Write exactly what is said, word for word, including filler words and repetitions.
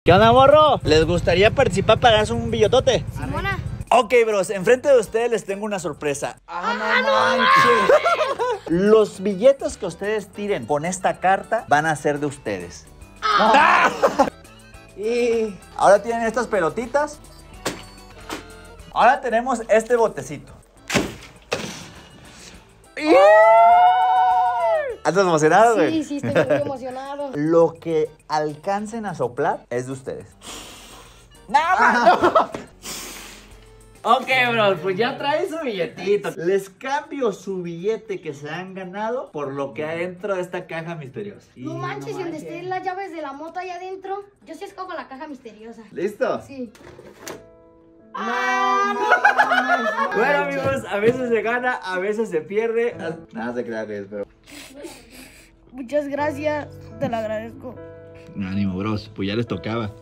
¿Qué onda, morro? ¿Les gustaría participar para ganarse un billotote? Simona. Ok, bros, enfrente de ustedes les tengo una sorpresa. ¡Ah, no manches! Los billetes que ustedes tiren con esta carta van a ser de ustedes. ¡Ah! Y ahora tienen estas pelotitas. Ahora tenemos este botecito. ¿Estás emocionado, güey? Sí, sí, estoy muy emocionado. Lo que alcancen a soplar es de ustedes. ¡No, no! Ok, bros, pues ya trae su billetito. Les cambio su billete que se han ganado por lo que hay dentro de esta caja misteriosa. No Y manches, no y donde estén las llaves de la moto allá adentro, yo sí escojo la caja misteriosa. ¿Listo? Sí. ¡Ah, no! Bueno, amigos, a veces se gana, a veces se pierde. Nada se crea que es, pero... Muchas gracias, te lo agradezco. Ánimo, bros, pues ya les tocaba.